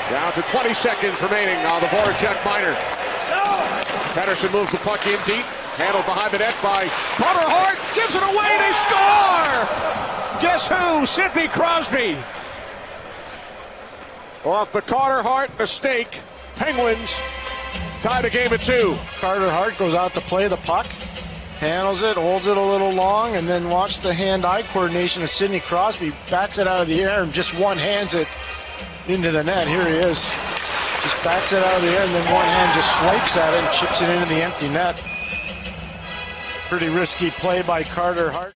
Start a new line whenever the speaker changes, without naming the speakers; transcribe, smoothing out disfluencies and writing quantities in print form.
Down to 20 seconds remaining on the Voracek minor. Pettersson moves the puck in deep. Handled behind the net by Carter Hart. Gives it away. They score! Guess who? Sidney Crosby. Off the Carter Hart mistake, Penguins tie the game at 2.
Carter Hart goes out to play the puck. Handles it, holds it a little long, and then watch the hand-eye coordination of Sidney Crosby. Bats it out of the air and just one-hands it into the net. Here he is. Just bats it out of the air and then one hand just swipes at it and chips it into the empty net. Pretty risky play by Carter Hart.